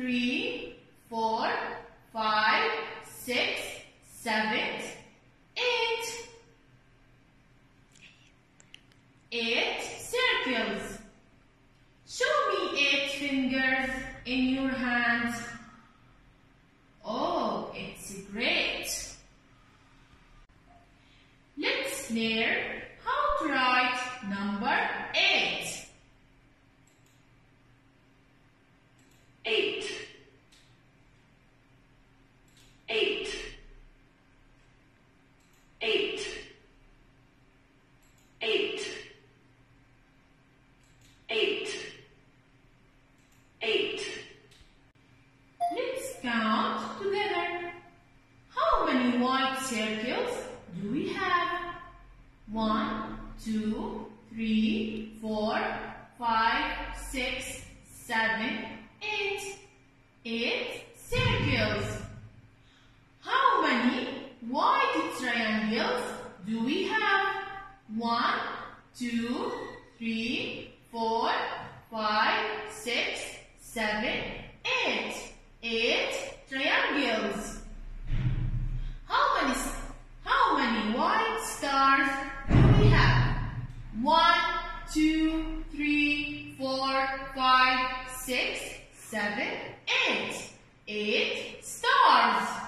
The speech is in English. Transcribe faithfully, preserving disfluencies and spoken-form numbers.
three, four, five, six, seven, eight. Eight circles. Show me eight fingers in your hands. Oh, it's great. Let's learn how to write number eight. Eight. Eight. Eight. Eight. Eight. Eight. Let's count together. How many white circles do we have? One, two, three, four, five, six, seven, eight. Eight circles. How many white triangles do we have? One, two, three, four, five, six, seven, eight. Eight triangles. How many, how many white stars do we have? One, two, three, four, five, six, seven, eight. Eight stars.